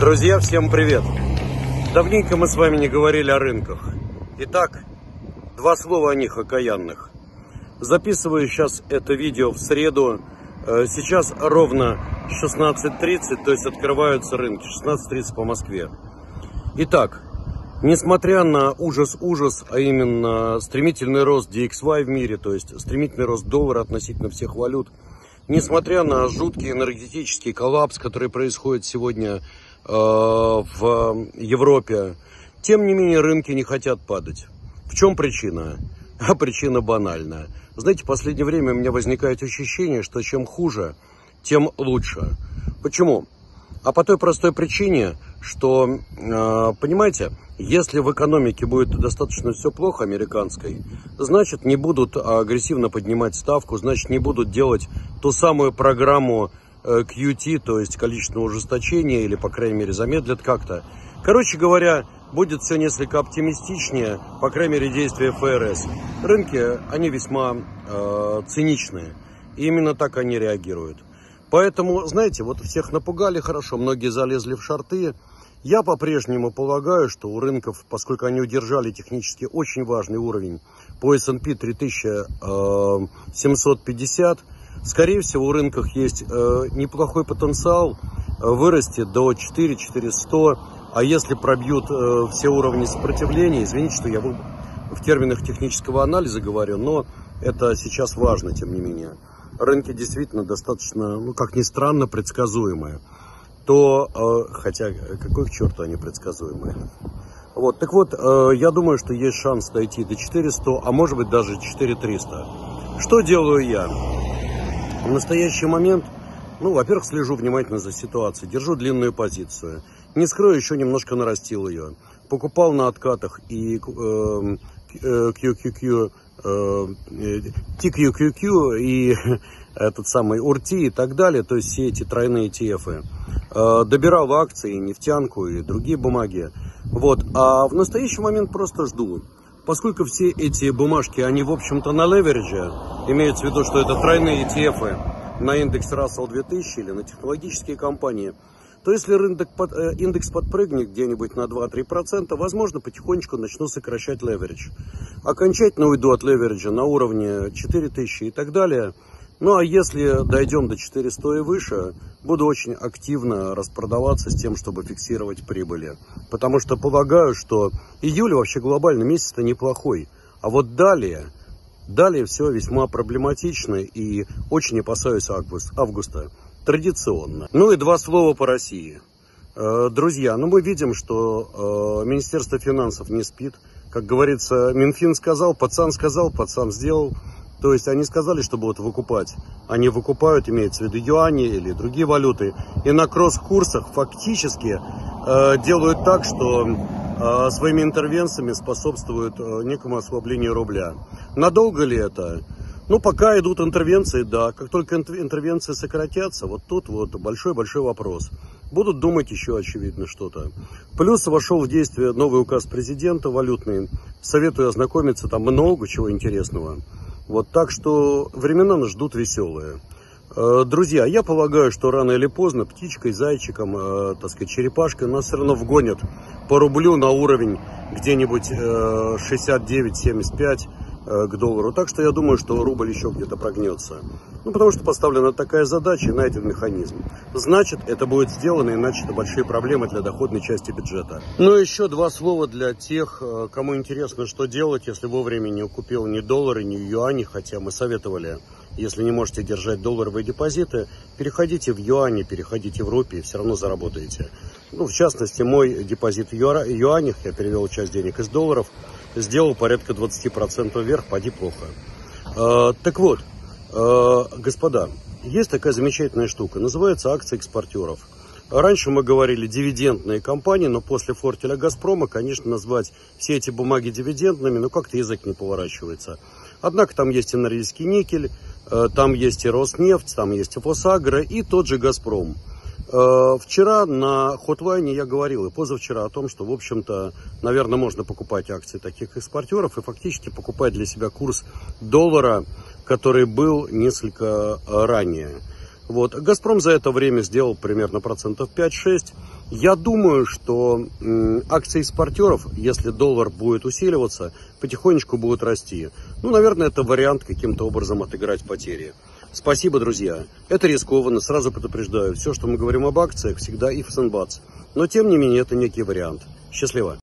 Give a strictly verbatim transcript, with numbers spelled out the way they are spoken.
Друзья, всем привет! Давненько мы с вами не говорили о рынках. Итак, два слова о них окаянных. Записываю сейчас это видео в среду. Сейчас ровно шестнадцать тридцать, то есть открываются рынки. шестнадцать тридцать по Москве. Итак, несмотря на ужас-ужас, а именно стремительный рост ди экс вай в мире, то есть стремительный рост доллара относительно всех валют, несмотря на жуткий энергетический коллапс, который происходит сегодня э, в Европе, тем не менее рынки не хотят падать. В чем причина? А причина банальная. Знаете, в последнее время у меня возникает ощущение, что чем хуже, тем лучше. Почему? А по той простой причине, что, э, понимаете, если в экономике будет достаточно все плохо американской, значит не будут агрессивно поднимать ставку, значит не будут делать ту самую программу э, кью ти, то есть количественного ужесточения, или по крайней мере замедлят как-то. Короче говоря, будет все несколько оптимистичнее, по крайней мере действия эф эр эс. Рынки, они весьма э, циничные, и именно так они реагируют. Поэтому, знаете, вот всех напугали хорошо, многие залезли в шорты. Я по-прежнему полагаю, что у рынков, поскольку они удержали технически очень важный уровень по эс энд пи три тысячи семьсот пятьдесят, скорее всего, у рынков есть э, неплохой потенциал вырасти до четыре тысячи четыреста, а если пробьют э, все уровни сопротивления, извините, что я в, в терминах технического анализа говорю, но это сейчас важно, тем не менее. Рынки действительно достаточно, ну, как ни странно, предсказуемые. То, э, хотя, какой к черту они предсказуемые. Вот, так вот, э, я думаю, что есть шанс дойти до четырёхсот, а может быть даже четыре тысячи триста. Что делаю я? В настоящий момент, ну, во-первых, слежу внимательно за ситуацией, держу длинную позицию. Не скрою, еще немножко нарастил ее. Покупал на откатах и э, э, кью кью кью, э, ти кью кью кью и этот самый ю ар ти и так далее, то есть все эти тройные и ти эфы. Добирал акции, нефтянку и другие бумаги. Вот. А в настоящий момент просто жду. Поскольку все эти бумажки, они, в общем-то, на леверидже, имеется в виду, что это тройные и ти эфы на индекс Рассел две тысячи или на технологические компании, то если рынок под, э, индекс подпрыгнет где-нибудь на два-три процента, возможно, потихонечку начну сокращать леверидж. Окончательно уйду от левериджа на уровне четыре тысячи и так далее. Ну а если дойдем до четырёхсот и выше, буду очень активно распродаваться с тем, чтобы фиксировать прибыли. Потому что полагаю, что июль вообще глобально месяц-то неплохой. А вот далее, далее все весьма проблематично и очень опасаюсь августа. Традиционно. Ну и два слова по России. Друзья, ну мы видим, что Министерство финансов не спит. Как говорится, Минфин сказал, пацан сказал, пацан сделал. То есть они сказали, что будут выкупать. Они выкупают, имеется в виду юани или другие валюты. И на кросс-курсах фактически э, делают так, что э, своими интервенциями способствуют э, некому ослаблению рубля. Надолго ли это? Ну, пока идут интервенции, да. Как только интервенции сократятся, вот тут вот большой-большой вопрос. Будут думать еще, очевидно, что-то. Плюс вошел в действие новый указ президента валютный. Советую ознакомиться, там много чего интересного. Вот, так что времена нас ждут веселые. Друзья, я полагаю, что рано или поздно птичкой, зайчиком, э, так сказать, черепашкой нас все равно вгонят по рублю на уровень где-нибудь э, шестьдесят девять семьдесят пять э, к доллару. Так что я думаю, что рубль еще где-то прогнется. Ну, потому что поставлена такая задача и найден механизм. Значит, это будет сделано, иначе это большие проблемы для доходной части бюджета. Ну, еще два слова для тех, кому интересно, что делать, если вовремя не купил ни доллары, ни юани, хотя мы советовали. Если не можете держать долларовые депозиты, переходите в юани, переходите в рупии, все равно заработаете. Ну, в частности, мой депозит в юанях, я перевел часть денег из долларов, сделал порядка двадцати процентов вверх, поди плохо. А, так вот, а, господа, есть такая замечательная штука, называется акции экспортеров. Раньше мы говорили дивидендные компании, но после фортеля Газпрома, конечно, назвать все эти бумаги дивидендными, но как-то язык не поворачивается. Однако там есть и Норильский никель, там есть и Роснефть, там есть и Фосагро и тот же Газпром. Вчера на Хотлайне я говорил, и позавчера, о том, что, в общем-то, наверное, можно покупать акции таких экспортеров и фактически покупать для себя курс доллара, который был несколько ранее. Вот. «Газпром» за это время сделал примерно процентов пять-шесть. Я думаю, что м, акции экспортеров, если доллар будет усиливаться, потихонечку будут расти. Ну, наверное, это вариант каким-то образом отыграть потери. Спасибо, друзья. Это рискованно, сразу предупреждаю. Все, что мы говорим об акциях, всегда ifs and buts. Но, тем не менее, это некий вариант. Счастливо.